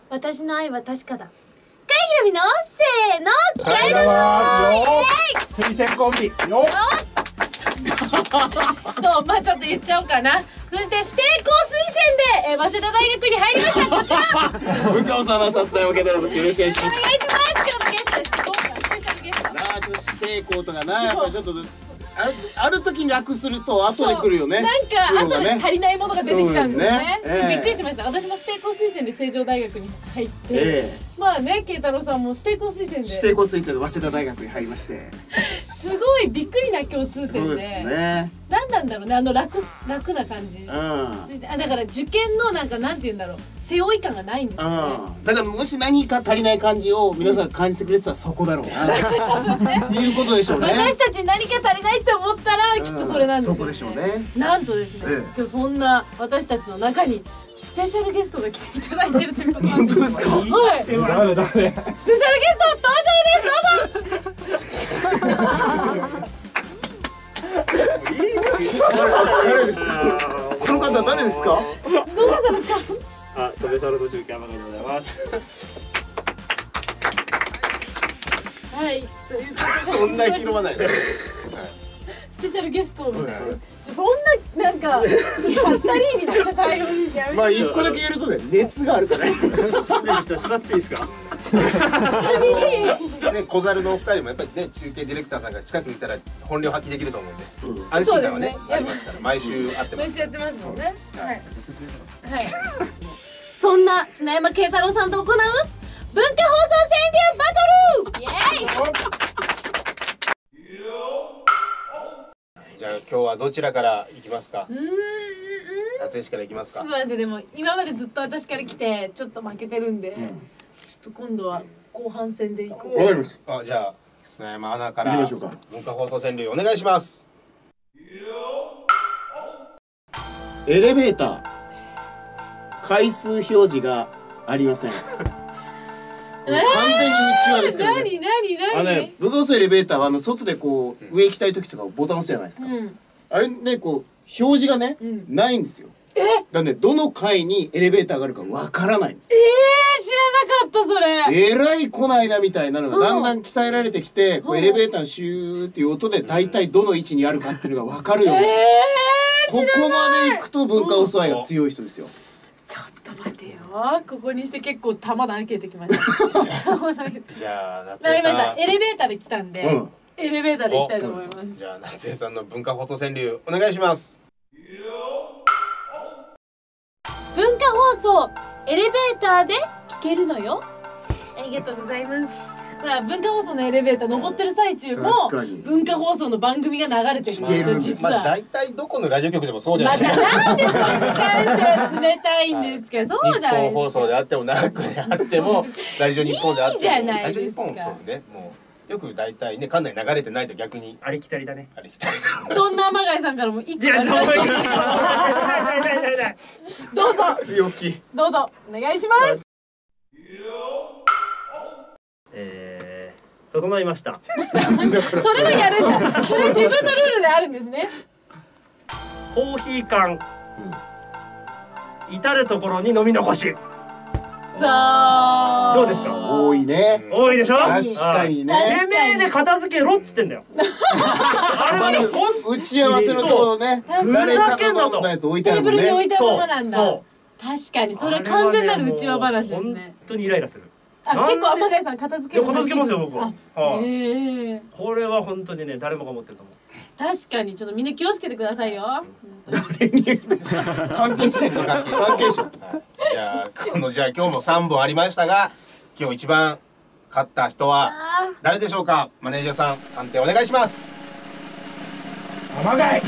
私の愛は確かだ。甲斐ひろみのせーのガイド推薦コンビよそう、まあちょっと言っちゃおうかな。そして指定校推薦で、早稲田大学に入りました。こちら文化放送アナウンサー須田山健太郎です。よろしくお願いしお願います。 します。今日のゲストです。豪華スペシャルゲスト。 なあ、ちょっと指定校とかな、やっぱりちょっとある時に楽すると後で来るよね。 なんか後で足りないものが出てきちゃうんですよね。 そうですねびっくりしました。私も指定校推薦で成城大学に入って、まあね、慶太郎さんも指定校推薦で指定校推薦で早稲田大学に入りまして。 すごいびっくりな共通点そうで、 ですね。 何なんだろうね、楽な感じ。だから受験のなんて言うんだろう、背負い感がないんですよね。 だからもし何か足りない感じを皆さんが感じてくれてたらそこだろうなっていうことでしょうね。 私たちに何か足りないって思ったらきっとそれなんですよね。 そこでしょうね。 なんとですね、今日そんな私たちの中にスペシャルゲストが来ていただいてるということなんです。 本当ですか？ はい。 誰スペシャルゲスト登場です。どうぞ。 誰ですか？この方誰ですか？ どうだったんですか？ あ、戸部サルの中継山口でございます。 はい、ということでそんな広まないね。 スペシャルゲストみたいな、そんななんかったりみたいな対応にやめて。 まあ一個だけ言えるとね、熱があるからね。 座っていいですか？ ね、小猿のお二人もやっぱりね、中継ディレクターさんが近くにいたら本領発揮できると思うんで、安心感はねありますから毎週会ってます。 毎週やってますもんね。はい。そんな砂山慶太郎さんと行う文化放送川柳バトル、イエーイ。 じゃあ今日はどちらから行きますか？夏江市から行きますか？ ちょっと待って、でも今までずっと私から来てちょっと負けてるんで、ちょっと今度は後半戦でいこう。 わかりました。 じゃあ砂山アナから行きましょうか。 文化放送川柳お願いします。 エレベーター回数表示がありません。完全に内輪ですけどね。 何文化放送エレベーターは外でこう上行きたい時とかボタン押すじゃないですか。あれね、こう表示がねないんですよ。だからね、どの階にエレベーターがあるかわからないんです。 知らなかったそれ。 えらい来ないなみたいなのがだんだん鍛えられてきて、こうエレベーターのシューっていう音で大体どの位置にあるかっていうのがわかるように。ここまで行くと文化放送愛が強い人ですよ。 ちょっと待てよ、ここにして結構玉投げてきました。 じゃあ夏なりました。 江さん、 エレベーターで来たんで、エレベーターで行きたいと思います。 じゃあ夏江さんの文化放送川柳お願いします。 文化放送エレベーターで聞けるのよ。ありがとうございます。ほら、文化放送のエレベーター登ってる最中も文化放送の番組が流れてるんですよ、実は。 大体どこのラジオ局でもそうじゃないまですか。 たなんでそれに関しては冷たいんですけど、そうだ日本放送であっても長くであってもラジオ日本であってもいいじゃないですか。 ラジオ日本そうね、もうよく大体ね、館内流れてないと逆にありきたりだね。 あれ来たりそんな天貝さんからも一個あるらしい。どうぞ強気。 どうぞお願いします。 整いました。 それもやるんだ。それ自分のルールであるんですね。 コーヒー缶、至る所に飲み残し。 どうですか？ 多いね。 多いでしょ？ 確かにね。 てめえで片付けろっつってんだよ。あれはね、 打ち合わせのところね、誰かが飲んだやつ置いてあるもんね。 テーブルに置いたままなんだ。確かにそれ完全なる内輪話ですね。 本当にイライラする。 結構天貝さん片付ける。 片付けますよ僕は。 これは本当にね、誰もが思ってると思う。 確かにちょっとみんな気をつけてくださいよ。 関係者に関係者。 じゃあ今日も3本ありましたが、今日一番勝った人は誰でしょうか？マネージャーさん、判定お願いします。 天貝。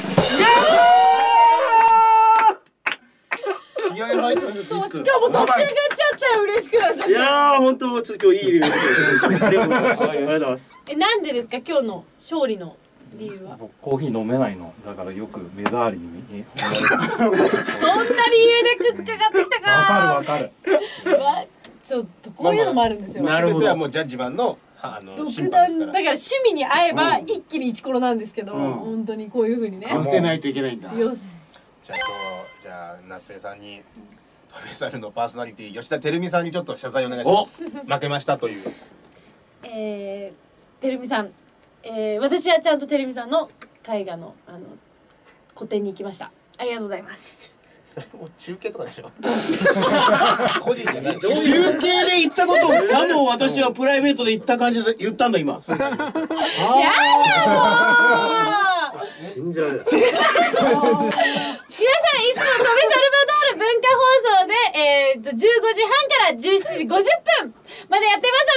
気合入ってます。 そう、しかも立ち上がっちゃったよ。嬉しくなっちゃった。 いやー、本当ちょっと今日いいリベンジです。ありがとうございます。 なんでですか、今日の勝利の理由は？ コーヒー飲めないのだからよく目障りに見えそんな理由でかかってきたか。 わかる。 ちょっとこういうのもあるんですよ。 なるほど。もうジャッジマンの独断だから趣味に合えば一気にイチコロなんですけど、本当にこういう風にね。 寄せないといけないんだ。 じゃあ夏江さんに翔猿のパーソナリティ吉田照美さんにちょっと謝罪お願いします。負けましたという。 てるみさん、私はちゃんとてるみさんの絵画の個展に行きました。ありがとうございます。 それも中継とかでしょ。個人じゃない。 中継で言ったことをさも私はプライベートで言った感じで言ったんだ今。 やだもう。 死んじゃうよ。 皆さんいつも飛びサルバドール文化放送で15時半から17時50分までやってます。